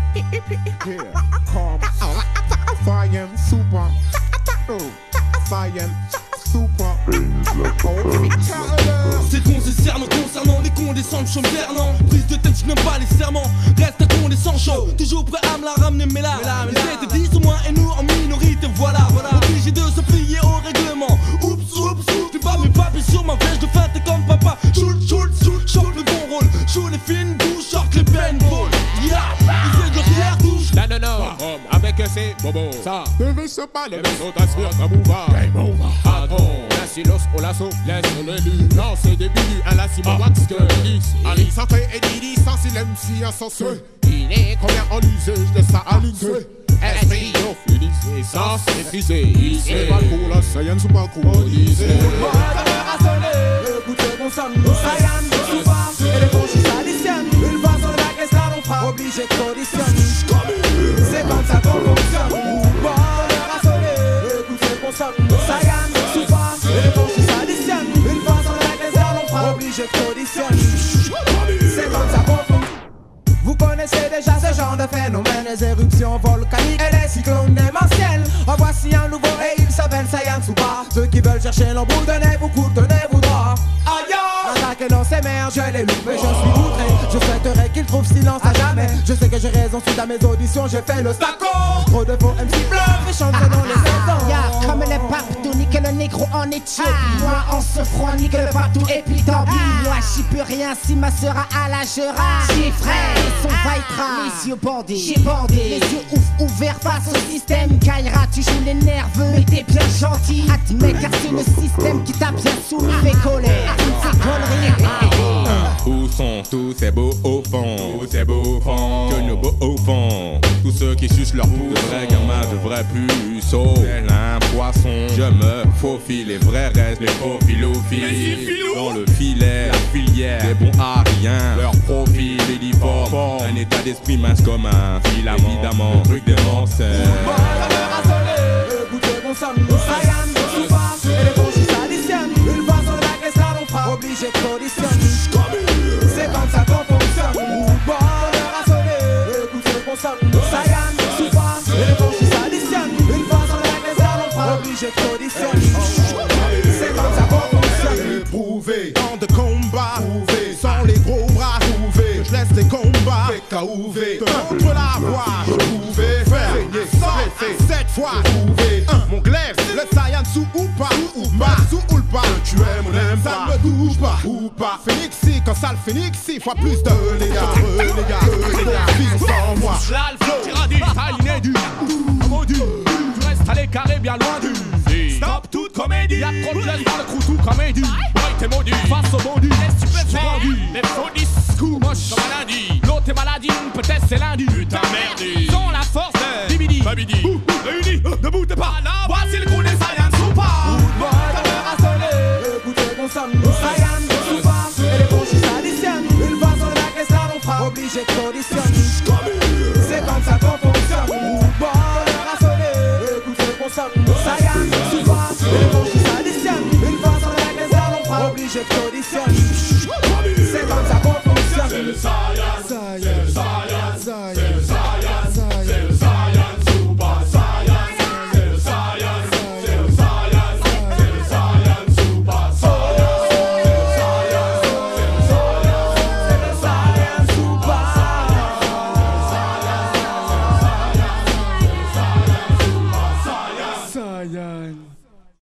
Yeah, calm. Science super. Science super. C'est con, c'est cernant concernant les condescendants chauffeurs. Prise de tête, je n'aime pas les serments. Reste un condescendant chaud, toujours prêt à me la ramener, mais là, ils étaient 10 au moins et nous en minorité, voilà. Obligé de se plier au règlement. Oups, oups, oups, tu bats mes papiers sur ma flèche de fin, t'es comme papa. Choule, choule, choule, chope le bon rôle. Choule les fines bouches, short les paintballs. Yeah, il fait de leur touche. Non, non, non, avec ces bobos, ça ne se pas les maisons t'assure comme on va. Attends, la silos au lasso, laisse l'élu. Non, c'est des billes, un lassiment wax que X. Alice Santé et Didi, sans MC insensé. Il est combien en usage de ça à l'INSEE. Esprit, Phoenix, essence maîtrisée. Ici, pas pour la science ou pas chronisée. Le goût de bon son, Saiyan, Soupa, et les franchises additionnent. Une fois sur la caisse, là, on fera obligé de conditionner. C'est comme ça qu'on fonctionne. Bonheur à sonner, le goût de bon son, Saiyan, Soupa, et les franchises additionnent. Une fois sur la caisse, là, on fera obligé de conditionner. C'est comme ça qu'on fonctionne. Vous connaissez déjà ce genre de phénomène, les éruptions volcaniques et les cyclones démentiels. En voici un nouveau et il s'appelle Saiyan Soupa. Ceux qui veulent chercher l'embout, tenez-vous court, tenez-vous droit. Attaquez dans ces mers, je l'ai loupé, je suis outré. Je souhaiterais qu'il trouve silence à jamais. Je sais que j'ai raison suite à mes auditions, j'ai fait le stacco. Trop de faux MC bluff et chantent dans les saisons. Comme les partout, nique le négro en Éthiopie. Moi en se froid, nique le partout et puis tant pis. Moi j'y peux rien si ma sœur a la gera. J'ai frère, son vaitra, les yeux bandés. J'ai bandé, les yeux ouverts face au système. Kaira, tu joues les nerveux, mais t'es bien gentil. Admets car c'est le système qui t'a bien soumis. Fait coller à toutes ces conneries. Où sont tous ces beaux au fond? Tous ces beaux fonds, que nos beaux au fond. Tous ceux qui sucent leur pouce, de vrais gamins, de vrais puceaux. Tel un poisson, je me faufile. Les vrais restent, les faux philophiles. Dans le filet, la filière, des bons à rien. Leur profil, l'uniforme, un état d'esprit mince comme un filament. Évidemment, truc démentiel. Le goût de bon son, Saiyan, Soupa, et les franchises additionnent. Une fois sur la caisse, là, on fera obligé de conditionner. C'est comme ça qu'on fonctionne. Bonheur à sonner, le goût de bon son, Saiyan, Soupa, et les franchises additionnent. Une fois sur la caisse, là, on fera obligé de conditionner. C'est comme ça qu'on fonctionne. Prouvé, dans de combat, prouvé, sans les gros bras, prouvé, je laisse les combats, KOV, contre la voix, je pouvais faire, cette fois, prouvé, mon glaive, le Saiyan sous ou pas, sous ou pas, tu aimes ou n'aimes pas, ça me touche pas, ou pas, Phoenix, si, quand ça le Phoenix, 6 fois plus de les gars, vivre sans moi, L'alpha, tiradi, inédit, maudit, tu restes à l'écarté bien loin du stop toute comédie. Y'a trop de jeunes dans le crew, tout comédie. Ouais, t'es maudit, face au bandit, qu'est-ce que tu peux faire? Les faux discours, moche comme un lundi. L'autre est maladie, peut-être c'est lundi. Putain merdi, sans la force de Bibidi, Babidi, réunis, debout t'es pas là. Voici le crew des Saiyans Soupa. Bonheur à sonner, le goût de bon son, Saiyan, Soupa, et les franchises additionnent. Une fois sur la caisse, là, on fera obligé de conditionner. C'est comme ça qu'on fonctionne. Bonheur à sonner, le goût de bon son, Saiyan, Soupa, et les franchises additionnent. Une fois sur la caisse, là, on fera obligé de conditionner. C'est comme ça qu'on fonctionne. C'est le Saiyan, Saiyan, c'est le Saiyan, Saiyan, c'est le Saiyan, Saiyan, c'est le Saiyan Soupa, Saiyan, c'est le Saiyan, c'est le Saiyan, c'est le Saiyan Soupa, Saiyan, c'est le Saiyan, c'est le Saiyan, c'est le Saiyan Soupa, Saiyan, Saiyan.